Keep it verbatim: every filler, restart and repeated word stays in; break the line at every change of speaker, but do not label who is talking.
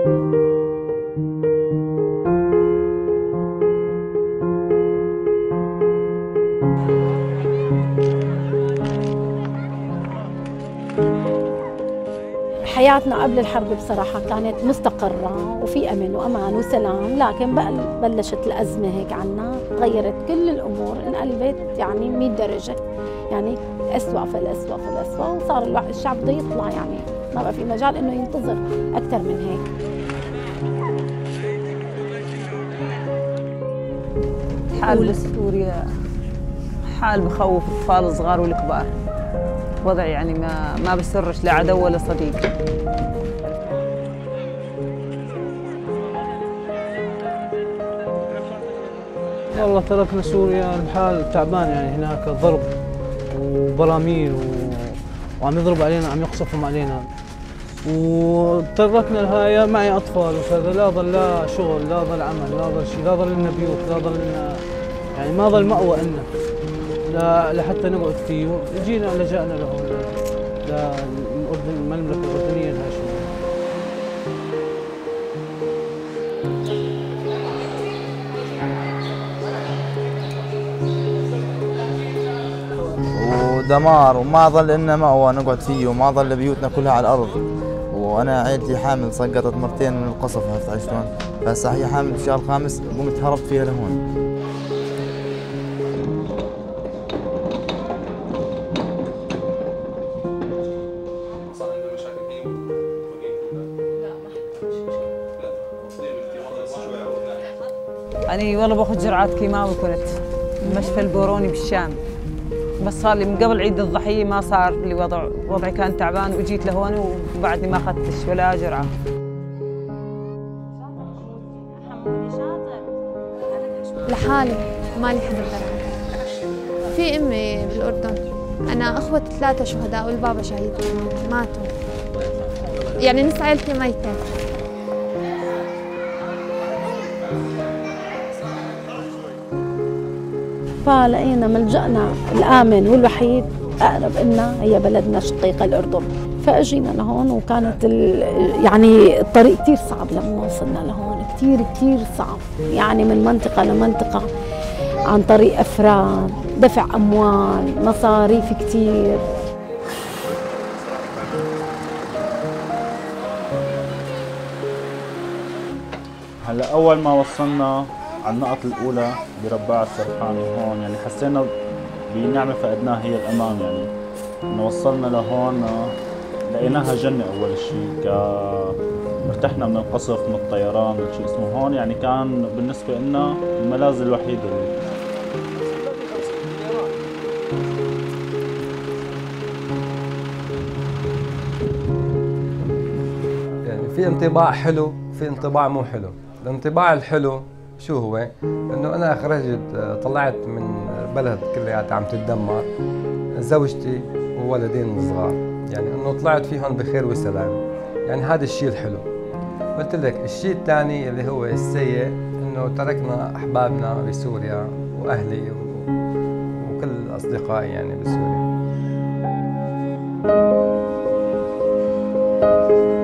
حياتنا قبل الحرب بصراحة كانت مستقرة وفي أمن وأمان وسلام، لكن بلشت الأزمة هيك عنا، غيرت كل الأمور، انقلبت يعني مية درجة، يعني أسوأ فالأسوأ فالأسوأ، وصار الشعب بده يطلع، يعني ما بقى في مجال إنه ينتظر أكثر من هيك.
حال بسوريا حال بخوف الأطفال الصغار والكبار، وضع يعني ما ما بسرش لا عدو ولا صديق.
والله تركنا سوريا الحال تعبان، يعني هناك ضرب وبراميل و... وعم يضربوا علينا، عم يقصفوا علينا، وتركنا الهاي. معي اطفال وكذا، لا ضل لا شغل، لا ضل عمل، لا ضل شيء، لا ضل لنا بيوت، لا ضل لنا يعني ما ضل مأوى لنا لا لحتى نقعد فيه. جينا لجأنا له للأردن، المملكة الأردنية الهاشمية.
ودمار، وما ظل لنا مأوى نقعد فيه، وما ظل بيوتنا كلها على الأرض. وأنا عيلتي حامل سقطت مرتين من القصف، عرفت علي شلون؟ فهسه هي حامل في الشهر الخامس، قمت هربت فيها لهون.
أنا والله باخذ جرعات كيماوي، كنت بمشفى البوروني بالشام، بس صار لي من قبل عيد الضحية ما صار لي وضع، وضعي كان تعبان وجيت لهون وبعدني ما أخذتش ولا جرعة.
لحالي مالي حدا برا. في أمي بالأردن، أنا أخوتي ثلاثة شهداء والبابا شهيد ماتوا، يعني نص عائلتي ميتة.
فلقينا ملجأنا الآمن والوحيد أقرب إلنا هي بلدنا الشقيقة الأردن، فأجينا لهون. وكانت يعني الطريق كثير صعب لما وصلنا لهون، كثير كثير صعب، يعني من منطقة لمنطقة عن طريق أفراد، دفع أموال، مصاريف كثير.
هلا أول ما وصلنا على النقط الأولى برباع السرحاني هون، يعني حسينا بنعمة فقدناها هي الأمان، يعني إنه وصلنا لهون لقيناها جنة. أول شيء ك ارتحنا من القصف، من الطيران، من شيء اسمه هون، يعني كان بالنسبة لنا الملاذ الوحيد.
يعني في انطباع حلو، في انطباع مو حلو. الانطباع الحلو شو هو؟ انه انا خرجت طلعت من بلد كلياتها عم تتدمر، زوجتي وولدين صغار، يعني انه طلعت فيهم بخير وسلام، يعني هذا الشيء الحلو. قلت لك الشيء الثاني اللي هو السيء، انه تركنا احبابنا بسوريا واهلي وكل اصدقائي يعني بسوريا.